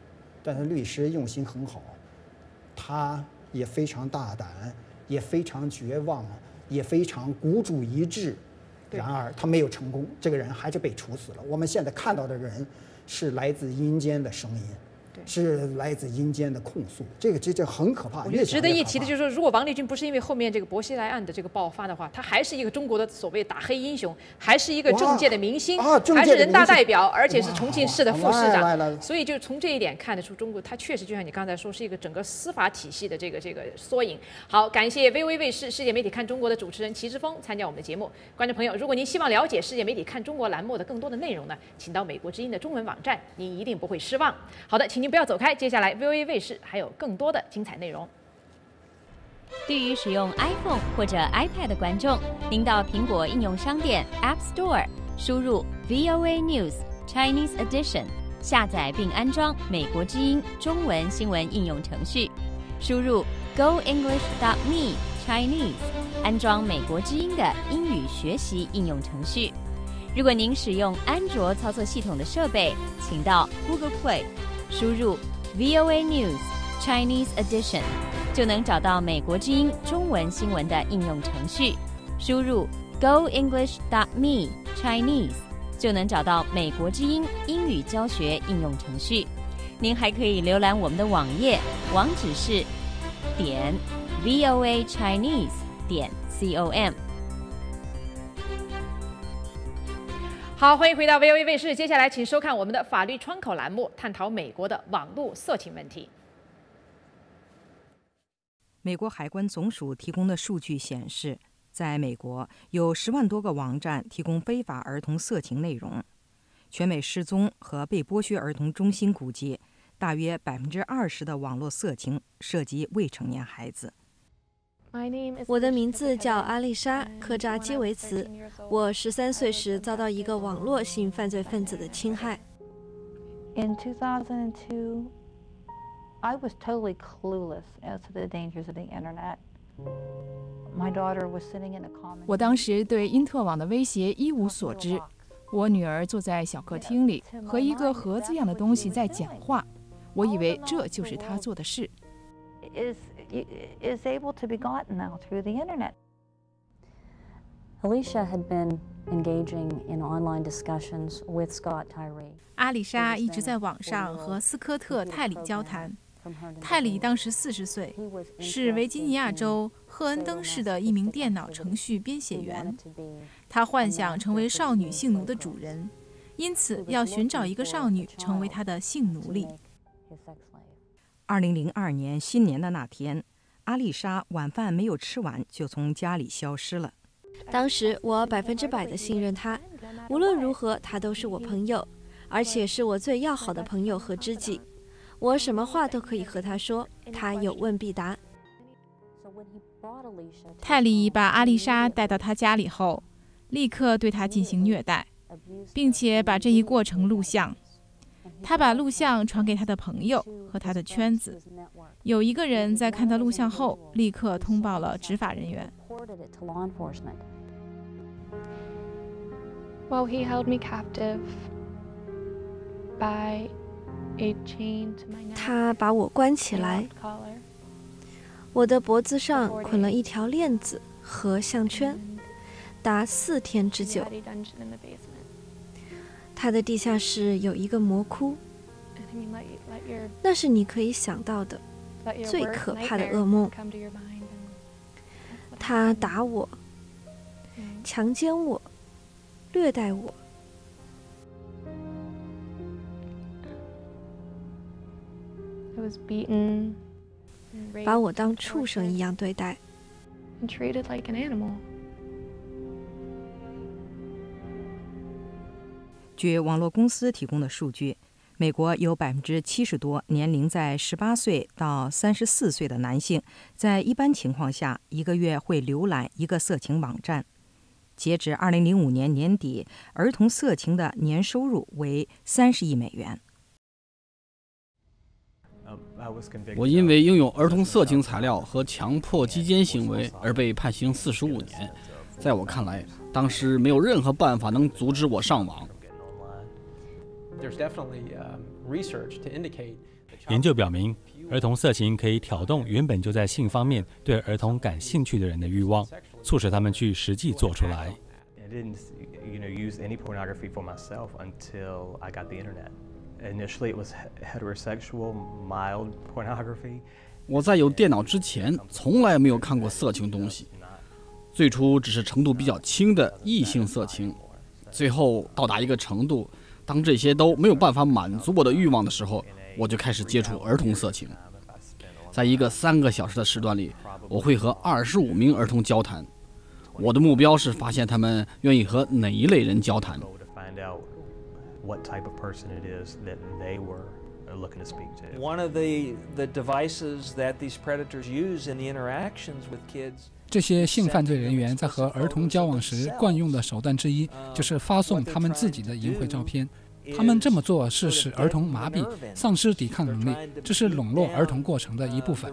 但是律师用心很好，他也非常大胆，也非常绝望，也非常孤注一掷。然而他没有成功，这个人还是被处死了。我们现在看到的人是来自阴间的声音。是来自阴间的控诉，这很可怕。 我觉得值得一提的就是说，如果王立军不是因为后面这个薄熙来案的这个爆发的话，他还是一个中国的所谓打黑英雄，还是一个政界的明星，还是人大代表，而且是重庆市的副市长。所以就从这一点看得出，中国它确实就像你刚才说，是一个整个司法体系的这个缩影。好，感谢 VOV 卫视世界媒体看中国的主持人齐之锋参加我们的节目。观众朋友，如果您希望了解世界媒体看中国栏目的更多的内容呢，请到美国之音的中文网站，您一定不会失望。好的，请您不要走开，接下来 VOV 卫视还有更多的精彩内容。 对于使用 iPhone 或者 iPad 的观众，您到苹果应用商店 App Store 输入 VOA News Chinese Edition， 下载并安装美国之音中文新闻应用程序，输入 goenglish.me Chinese， 安装美国之音的英语学习应用程序。如果您使用安卓操作系统的设备，请到 Google Play 输入 VOA News Chinese Edition， 就能找到美国之音中文新闻的应用程序，输入 goenglish.me Chinese， 就能找到美国之音英语教学应用程序。您还可以浏览我们的网页，网址是voachinese.com。 好，欢迎回到 VOV 卫视。接下来，请收看我们的法律窗口栏目，探讨美国的网络色情问题。 美国海关总署提供的数据显示，在美国有10万多个网站提供非法儿童色情内容。全美失踪和被剥削儿童中心估计，大约20%的网络色情涉及未成年孩子。 我的名字叫阿丽莎·科扎基维茨。我13岁时遭到一个网络性犯罪分子的侵害。 In 2002, I was totally clueless as to the dangers of the internet. My daughter was sitting in a common. 我当时对因特网的威胁一无所知。我女儿坐在小客厅里，和一个盒子样的东西在讲话。我以为这就是她做的事。 Is able to be gotten now through the internet. Alicia had been engaging in online discussions with Scott Tyree. 阿丽莎一直在网上和斯科特·泰里交谈。泰里当时40岁，是维吉尼亚州赫恩登市的一名电脑程序编写员。他幻想成为少女性奴的主人，因此要寻找一个少女成为他的性奴隶。 2002年新年的那天，阿丽莎晚饭没有吃完就从家里消失了。 当时我100%的信任他，无论如何他都是我朋友，而且是我最要好的朋友和知己。我什么话都可以和他说，他有问必答。 泰里把阿丽莎带到他家里后，立刻对她进行虐待，并且把这一过程录像。他把录像传给他的朋友和他的圈子。有一个人在看到录像后，立刻通报了执法人员。 Well, he held me captive by a chain to my neck. 他把我关起来，我的脖子上捆了一条链子和项圈，达4天之久。他的地下室有一个魔窟，那是你可以想到的最可怕的噩梦。他打我，强奸我，虐待我。把我当畜生一样对待。 据网络公司提供的数据，美国有70%多年龄在18岁到34岁的男性，在一般情况下一个月会浏览一个色情网站。截止2005年年底，儿童色情的年收入为30亿美元。 我因为拥有儿童色情材料和强迫基奸行为而被判刑45年。在我看来，当时没有任何办法能阻止我上网。 研究表明，儿童色情可以挑动原本就在性方面对儿童感兴趣的人的欲望，促使他们去实际做出来。 use any pornography for myself until I got the internet. Initially, it was heterosexual, mild pornography. 我在有电脑之前，从来没有看过色情东西。最初只是程度比较轻的异性色情，最后到达一个程度，当这些都没有办法满足我的欲望的时候，我就开始接触儿童色情。在一个3个小时的时段里，我会和25名儿童交谈。我的目标是发现他们愿意和哪一类人交谈。 One of the devices that these predators use in the interactions with kids. 这些性犯罪人员在和儿童交往时惯用的手段之一，就是发送他们自己的淫秽照片。他们这么做是使儿童麻痹、丧失抵抗能力，这是笼络儿童过程的一部分。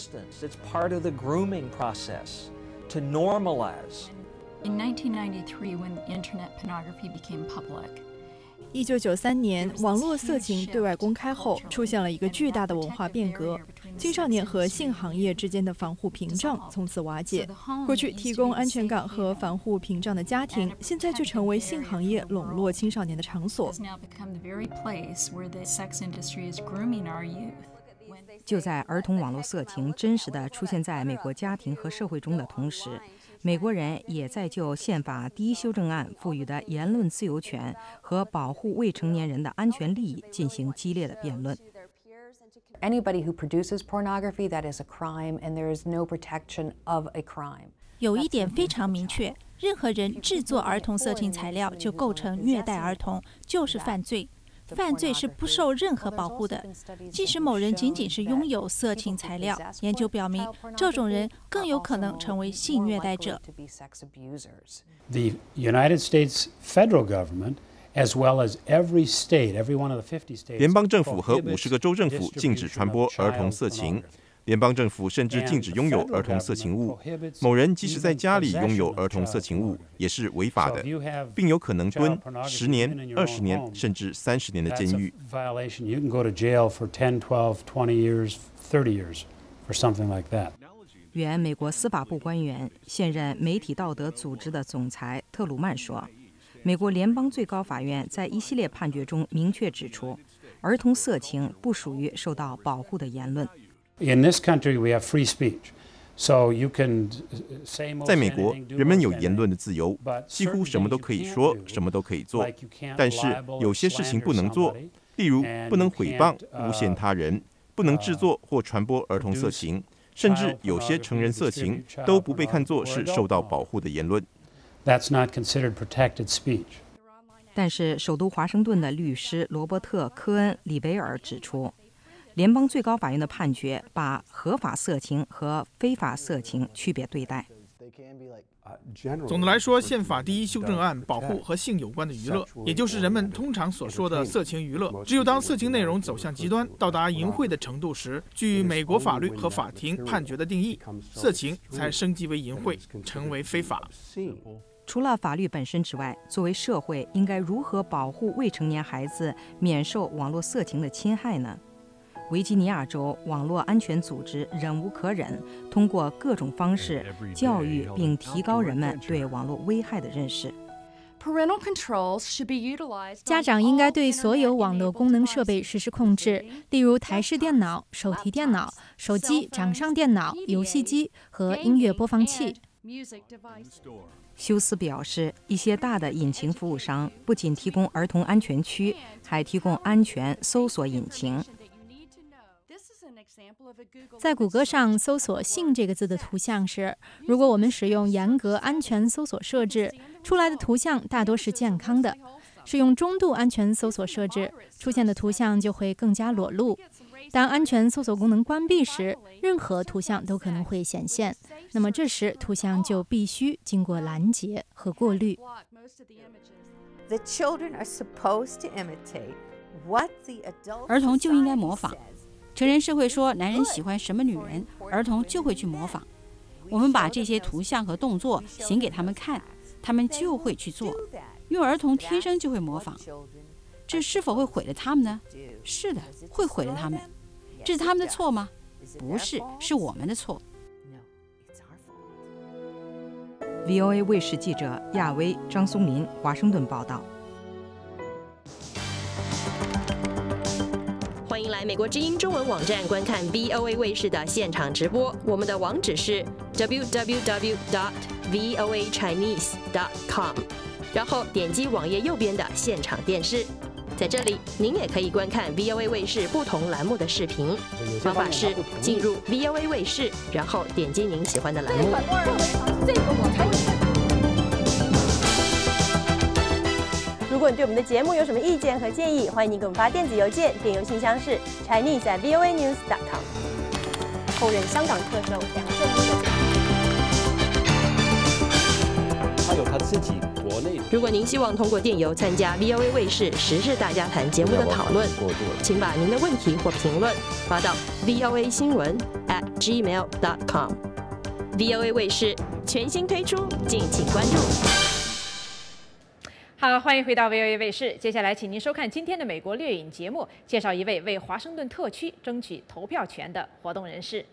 To normalize. In 1993, when internet pornography became public. 1993年，网络色情对外公开后，出现了一个巨大的文化变革。青少年和性行业之间的防护屏障从此瓦解。过去提供安全感和防护屏障的家庭，现在却成为性行业笼络青少年的场所。 就在儿童网络色情真实地出现在美国家庭和社会中的同时，美国人也在就宪法第1修正案赋予的言论自由权和保护未成年人的安全利益进行激烈的辩论。 Anybody who produces pornography, that is a crime, and there is no protection of a crime. 有一点非常明确，任何人制作儿童色情材料就构成虐待儿童，就是犯罪。犯罪是不受任何保护的，即使某人仅仅是拥有色情材料，研究表明，这种人更有可能成为性虐待者。 The United States federal government, as well as every state, every one of the 50 states. 联邦政府和50个州政府禁止传播儿童色情。联邦政府甚至禁止拥有儿童色情物，某人即使在家里拥有儿童色情物也是违法的，并有可能蹲10年、20年甚至30年的监狱。 原美国司法部官员、现任媒体道德组织的总裁特鲁曼说，美国联邦最高法院在一系列判决中明确指出，儿童色情不属于受到保护的言论。 In this country, we have free speech, so you can say most anything. 在美国，人们有言论的自由，几乎什么都可以说，什么都可以做。但是有些事情不能做，例如不能诽谤、诬陷他人，不能制作或传播儿童色情，甚至有些成人色情都不被看作是受到保护的言论。 That's not considered protected speech. 但是，首都华盛顿的律师罗伯特·科恩·里维尔指出，联邦最高法院的判决把合法色情和非法色情区别对待。 总的来说，宪法第1修正案保护和性有关的娱乐，也就是人们通常所说的色情娱乐。只有当色情内容走向极端，到达淫秽的程度时，据美国法律和法庭判决的定义，色情才升级为淫秽，成为非法。 除了法律本身之外，作为社会应该如何保护未成年孩子免受网络色情的侵害呢？维吉尼亚州网络安全组织忍无可忍，通过各种方式教育并提高人们对网络危害的认识。 家长应该对所有网络功能设备实施控制，例如台式电脑、手提电脑、手机、掌上电脑、游戏机和音乐播放器。 休斯表示，一些大的引擎服务商不仅提供儿童安全区，还提供安全搜索引擎。 在谷歌上搜索“性”这个字的图像时，如果我们使用严格安全搜索设置，出来的图像大多是健康的；使用中度安全搜索设置，出现的图像就会更加裸露。当安全搜索功能关闭时，任何图像都可能会显现，那么这时图像就必须经过拦截和过滤。 儿童就应该模仿。成人社会说男人喜欢什么女人，儿童就会去模仿。我们把这些图像和动作行给他们看，他们就会去做，因为儿童天生就会模仿。这是否会毁了他们呢？是的，会毁了他们。 这是他们的错吗？不是，是我们的错。 VOA 卫视记者亚薇、张松林华盛顿报道。 欢迎来美国之音中文网站观看 VOA 卫视的现场直播，我们的网址是 www.voachinese.com， 然后点击网页右边的现场电视。在这里，您也可以观看 VOA 卫视不同栏目的视频。方法是进入 VOA 卫视，然后点击您喜欢的栏目。 这个我才有。如果你对我们的节目有什么意见和建议，欢迎您给我们发电子邮件，电邮信箱是 chinese@voanews.com。后任香港特首梁振英的。 他有他自己国内。 如果您希望通过电邮参加 VOA 卫视时事大家谈节目的讨论，请把您的问题或评论发到 voasinwen@gmail.com。VOA 卫视全新推出，敬请关注。 好，欢迎回到 VOA 卫视。接下来，请您收看今天的美国掠影节目，介绍一位为华盛顿特区争取投票权的活动人士。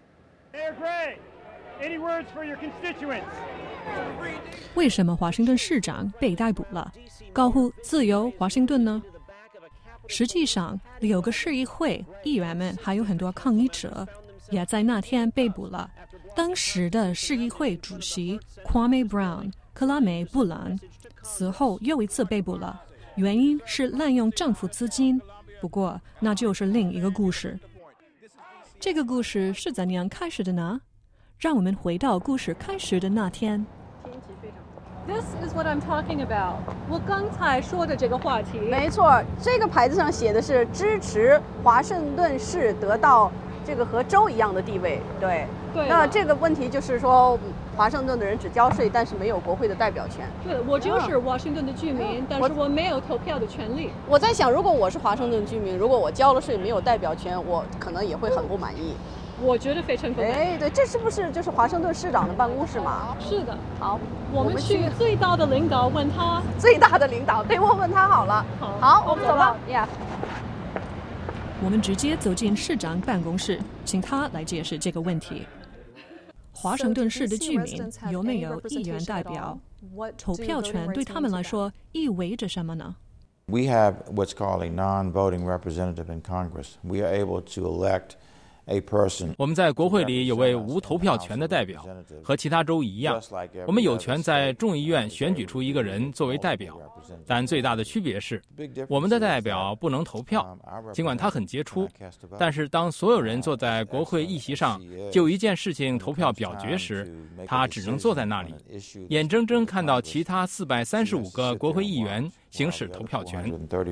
为什么华盛顿市长被逮捕了？高呼自由华盛顿呢？实际上，6个市议会议员们还有很多抗议者，也在那天被捕了。当时的市议会主席 Kwame Brown 克拉梅布兰此后又一次被捕了，原因是滥用政府资金。不过，那就是另一个故事。这个故事是怎样开始的呢？让我们回到故事开始的那天。This is what I'm talking about。我刚才说的这个话题。 没错，这个牌子上写的是支持华盛顿市得到这个和州一样的地位。对。那这个问题就是说，华盛顿的人只交税，但是没有国会的代表权。 对，我就是华盛顿的居民，但是我没有投票的权利。 我在想，如果我是华盛顿居民，如果我交了税没有代表权，我可能也会很不满意。 我觉得非常不满意。 哎，对，这是不是就是华盛顿市长的办公室嘛？ 是的。 好， 我们去最大的领导问他。 最大的领导，对，问问他好了。好，我们走吧。呀。 我们直接走进市长办公室，请他来解释这个问题。华盛顿市的居民有没有议员代表？投票权对他们来说意味着什么呢？ We have what's called a non-voting representative in Congress. We are able to elect a person. 我们在国会里有位无投票权的代表，和其他州一样，我们有权在众议院选举出一个人作为代表。但最大的区别是，我们的代表不能投票，尽管他很杰出。但是当所有人坐在国会议席上，就一件事情投票表决时，他只能坐在那里，眼睁睁看到其他435个国会议员行使投票权。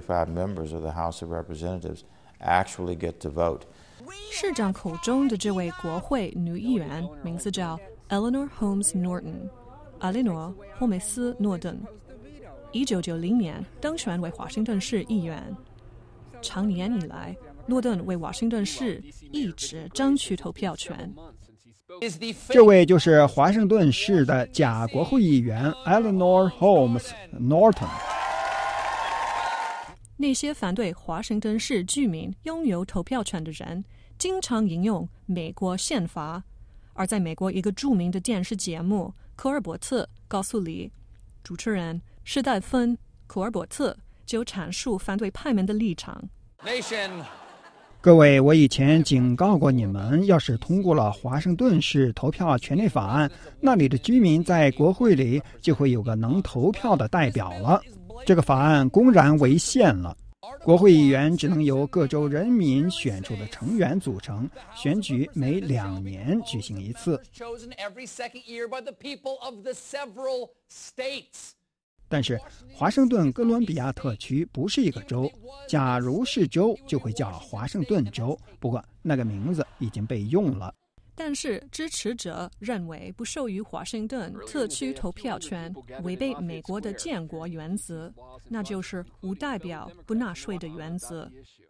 市长口中的这位国会女议员名字叫 Eleanor Holmes Norton， 阿莉诺·霍梅斯·诺顿。1990年当选为华盛顿市议员。长年以来，诺顿为华盛顿市一直争取投票权。 这位就是华盛顿市的假国会议员 Eleanor Holmes Norton。 那些反对华盛顿市居民拥有投票权的人，经常引用美国宪法。而在美国一个著名的电视节目《科尔伯特告诉你》，主持人史戴芬·科尔伯特就阐述反对派们的立场。 各位，我以前警告过你们，要是通过了华盛顿市投票权利法案，那里的居民在国会里就会有个能投票的代表了。这个法案公然违宪了。国会议员只能由各州人民选出的成员组成，选举每2年举行一次。但是华盛顿哥伦比亚特区不是一个州，假如是州就会叫华盛顿州，不过那个名字已经被用了。 但是支持者认为不授予华盛顿特区投票权违背美国的建国原则，那就是无代表不纳税的原则。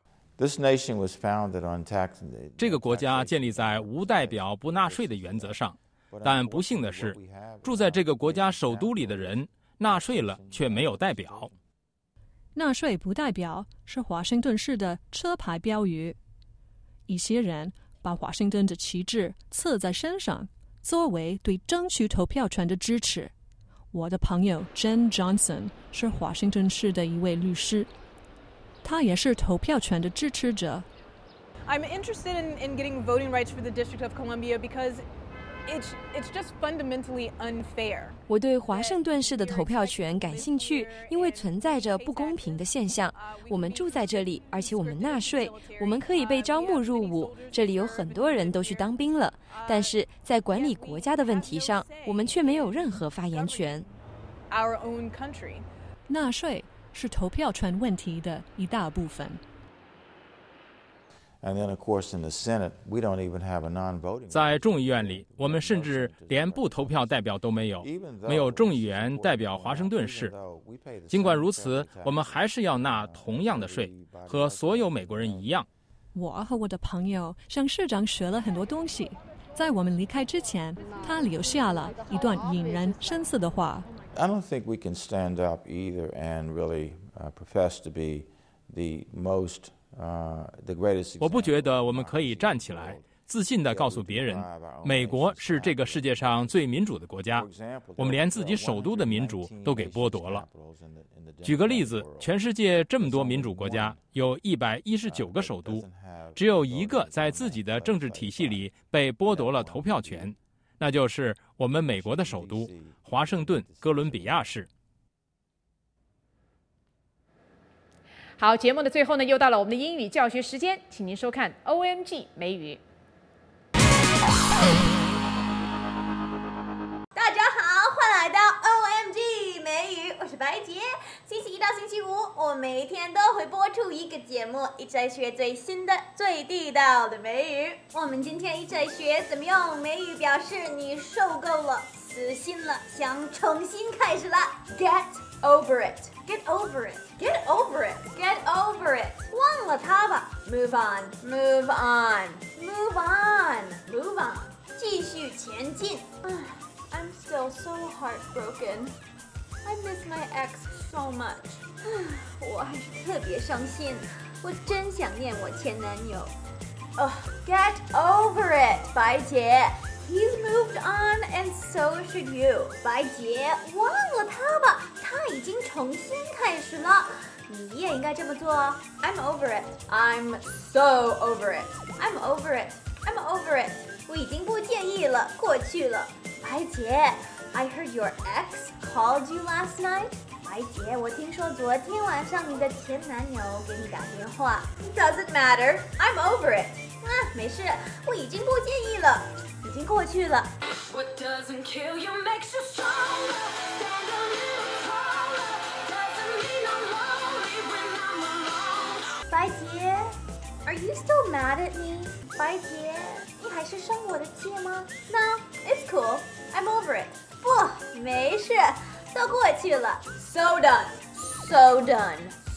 这个国家建立在无代表不纳税的原则上，但不幸的是，住在这个国家首都里的人纳税了却没有代表。 纳税不代表是华盛顿市的车牌标语。 一些人把华盛顿的旗帜刺在身上，作为对争取投票权的支持。我的朋友 Jen Johnson 是华盛顿市的一位律师，他也是投票权的支持者。 I'm interested in getting voting rights for the District of Columbia because it's just fundamentally unfair. 我对华盛顿市的投票权感兴趣，因为存在着不公平的现象。我们住在这里，而且我们纳税，我们可以被招募入伍，这里有很多人都去当兵了。但是在管理国家的问题上，我们却没有任何发言权。 Our own country. 纳税是投票权问题的一大部分。 在众议院里，我们甚至连不投票代表都没有，没有众议员代表华盛顿市。尽管如此，我们还是要纳同样的税，和所有美国人一样。 我和我的朋友向市长学了很多东西。在我们离开之前，他留下了一段引人深思的话。 I don't think we can stand up either and really profess to be the most 我不觉得我们可以站起来，自信地告诉别人，美国是这个世界上最民主的国家。我们连自己首都的民主都给剥夺了。举个例子，全世界这么多民主国家，有119个首都，只有一个在自己的政治体系里被剥夺了投票权，那就是我们美国的首都华盛顿哥伦比亚市。 好，节目的最后呢，又到了我们的英语教学时间，请您收看 OMG 美语。 大家好，欢迎来到 OMG 美语，我是白洁。星期一到星期五，我每天都会播出一个节目，一起来学最新的、最地道的美语。我们今天一起来学怎么用美语表示你受够了、死心了，想重新开始了。Get over it. Get over it. Get over it. Get over it. 忘了它吧。Move on. Move on. Move on. Move on. 继续前进。I'm still so heartbroken. I miss my ex so much. 我还是特别伤心，我真想念我前男友。Get over it, 白洁。He's moved on and so should you. 白洁，忘了他吧，他已经重新开始了，你也应该这么做。I'm over it. I'm so over it. I'm over it. I'm over it. 我已经不介意了，过去了。白洁 I heard your ex called you last night. 白洁，我听说昨天晚上你的前男友给你打电话。Doesn't matter. I'm over it. 没事，我已经不介意了，已经过去了。What doesn't kill you makes you stronger. Stand a little taller. Doesn't mean I'm lonely when I'm alone. 白洁 Are you still mad at me? 白洁，你还是生我的气吗 ？No, it's cool. I'm over it. 不，没事，都过去了。So done. So done.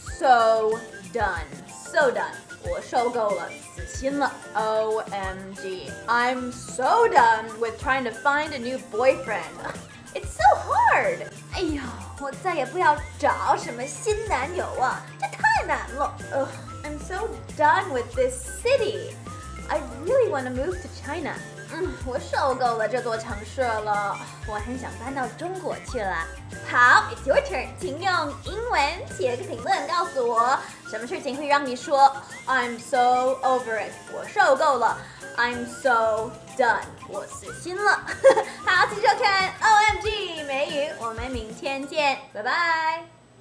So done. So done. 我受够了，死心了。OMG. I'm so done with trying to find a new boyfriend. It's so hard. 哎呦，我再也不要找什么新男友啊，这太难了。I'm so done with this city. I really want to move to China. 我受够了这座城市了，我很想搬到中国去了。好 ，It's your turn， 请用英文写个评论告诉我，什么事情会让你说 I'm so over it， 我受够了 ，I'm so done， 我死心了。好，请收看 OMG 美语，我们明天见，拜拜。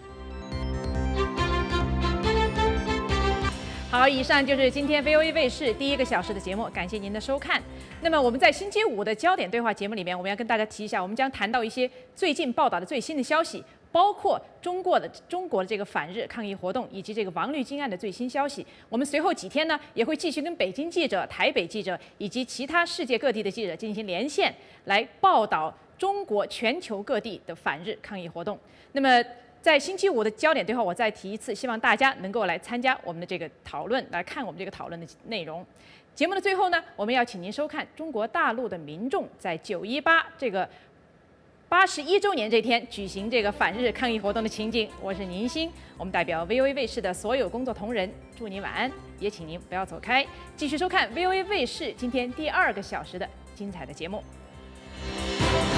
好，以上就是今天 VOA 卫视第1个小时的节目，感谢您的收看。那么我们在星期五的焦点对话节目里面，我们要跟大家提一下，我们将谈到一些最近报道的最新的消息，包括中国的这个反日抗议活动，以及这个王绿金案的最新消息。我们随后几天呢，也会继续跟北京记者、台北记者以及其他世界各地的记者进行连线，来报道中国全球各地的反日抗议活动。那么在星期五的焦点对话，我再提一次，希望大家能够来参加我们的这个讨论，来看我们这个讨论的内容。节目的最后呢，我们要请您收看中国大陆的民众在918这个 81周年这天举行这个反日抗议活动的情景，我是宁欣，我们代表 VOA 卫视的所有工作同仁，祝您晚安，也请您不要走开，继续收看 VOA 卫视今天第2个小时的精彩的节目。